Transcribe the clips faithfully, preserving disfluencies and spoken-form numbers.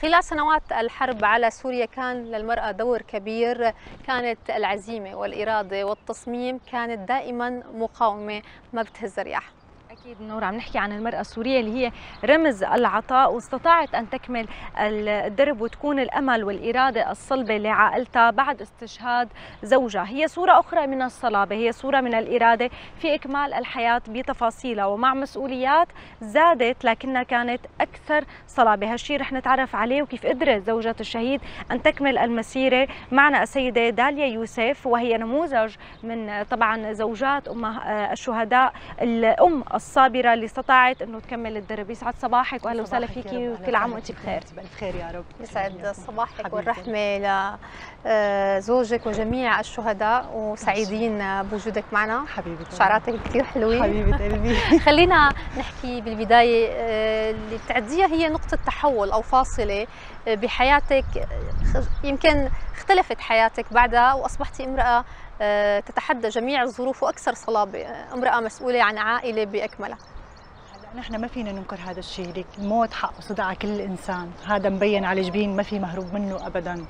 خلال سنوات الحرب على سوريا كان للمرأة دور كبير، كانت العزيمة والإرادة والتصميم كانت دائما مقاومة ما بتهز الرياح. أكيد نور، عم نحكي عن المرأة السورية اللي هي رمز العطاء، واستطاعت أن تكمل الدرب وتكون الأمل والإرادة الصلبة لعائلتها بعد استشهاد زوجها. هي صورة أخرى من الصلابة، هي صورة من الإرادة في إكمال الحياة بتفاصيلها ومع مسؤوليات زادت لكنها كانت أكثر صلابة. هالشيء رح نتعرف عليه وكيف قدرت زوجة الشهيد أن تكمل المسيرة. معنا السيدة داليا يوسف، وهي نموذج من طبعا زوجات أم الشهداء، الأم الصابرة اللي استطاعت انه تكمل الدرب. يسعد صباحك واهلا وسهلا فيكي وكل عام وانت بخير. بالف خير يا رب. يسعد صباحك والرحمة لزوجك وجميع الشهداء، وسعيدين بوجودك معنا. حبيبتي شعراتك كثير حلوين حبيبة قلبي. خلينا نحكي بالبداية، اللي بتعديها هي نقطة تحول أو فاصلة بحياتك، يمكن اختلفت حياتك بعدها وأصبحتي امرأة تتحدى جميع الظروف وأكثر صلابة، امرأة مسؤولة عن عائلة بأكملها. هلا نحن ما فينا ننكر هذا الشيء، ليك الموت حق وصدع على كل إنسان، هذا مبين على جبين، ما في مهروب منه أبدا.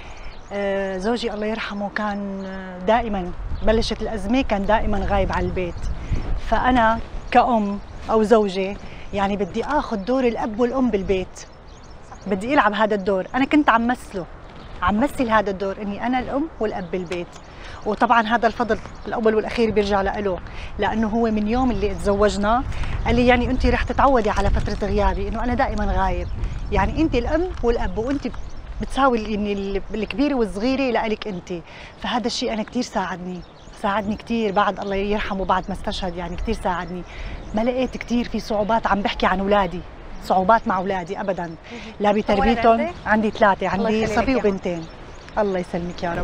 آه زوجي الله يرحمه كان دائما بلشت الأزمة كان دائما غايب على البيت، فأنا كأم أو زوجة يعني بدي آخذ دور الأب والأم بالبيت، بدي ألعب هذا الدور. أنا كنت عم مثله عم مثل هذا الدور، إني أنا الأم والأب بالبيت. وطبعا هذا الفضل الاول والاخير بيرجع له، لانه هو من يوم اللي تزوجنا قال لي يعني انت رح تتعودي على فتره غيابي، انه انا دائما غايب، يعني انت الام والاب وانت بتساوي اني الكبيره والصغيره لك انت. فهذا الشيء انا كثير ساعدني ساعدني كثير بعد الله يرحمه، بعد ما استشهد يعني كثير ساعدني. ما لقيت كثير في صعوبات، عم بحكي عن اولادي، صعوبات مع اولادي ابدا، لا بتربيتهم. عندي ثلاثه، عندي صبي وبنتين. الله يسلمك يا رب.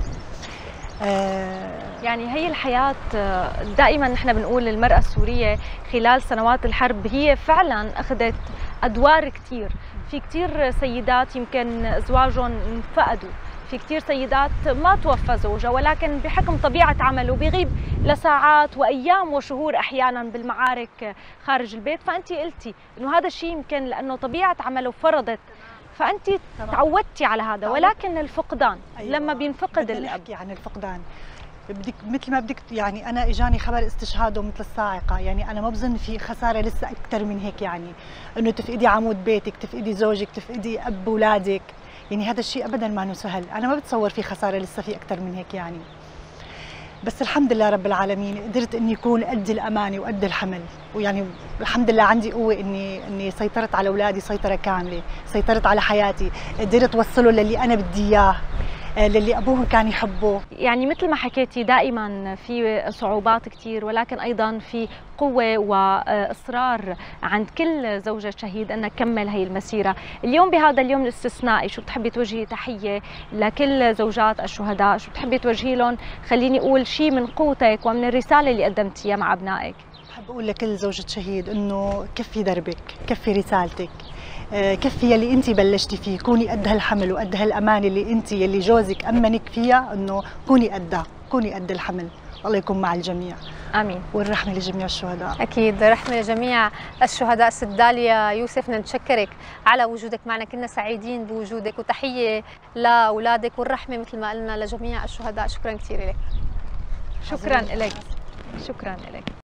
يعني هي الحياة دائما نحن بنقول المرأة السورية خلال سنوات الحرب هي فعلا أخذت أدوار كثير. في كثير سيدات يمكن أزواجهم انفقدوا، في كثير سيدات ما توفى زوجها ولكن بحكم طبيعة عمله بيغيب لساعات وأيام وشهور أحيانا بالمعارك خارج البيت. فأنت قلتي إنه هذا الشيء يمكن لأنه طبيعة عمله فرضت، فأنت تعودتي على هذا. ولكن الفقدان أيوة. لما بينفقد الأب، نحكي عن الفقدان بدك مثل ما بدك، يعني أنا إجاني خبر استشهاده مثل الصاعقة، يعني أنا ما بظن في خسارة لسه أكثر من هيك، يعني إنه تفقدي عمود بيتك، تفقدي زوجك، تفقدي أب أولادك، يعني هذا الشيء أبدا ما سهل. أنا ما بتصور في خسارة لسه في أكثر من هيك يعني. بس الحمد لله رب العالمين قدرت اني اكون قد الامانه وقد الحمل، ويعني الحمد لله عندي قوه اني اني سيطرت على اولادي سيطره كامله، سيطرت على حياتي، قدرت اوصله للي انا بدي اياه، للي ابوهم كان يحبه. يعني مثل ما حكيتي دائما في صعوبات كثير، ولكن ايضا في قوه واصرار عند كل زوجة شهيد انها تكمل هي المسيره. اليوم بهذا اليوم الاستثنائي شو بتحبي توجهي تحيه لكل زوجات الشهداء؟ شو بتحبي توجهي لهم؟ خليني اقول شيء من قوتك ومن الرساله اللي قدمتيها مع ابنائك. بحب اقول لكل زوجة شهيد انه كفي دربك، كفي رسالتك، كفي يلي انت بلشتي فيه، كوني قد هالحمل وقد هالامانه اللي انت يلي جوزك امنك فيها، انه كوني قدها، كوني قد الحمل. الله يكون مع الجميع. امين. والرحمه لجميع الشهداء. اكيد رحمه لجميع الشهداء. ست داليا يوسف نتشكرك على وجودك معنا، كنا سعيدين بوجودك، وتحيه لاولادك والرحمه مثل ما قلنا لجميع الشهداء. شكرا كثير لك. شكرا لك. شكرا لك.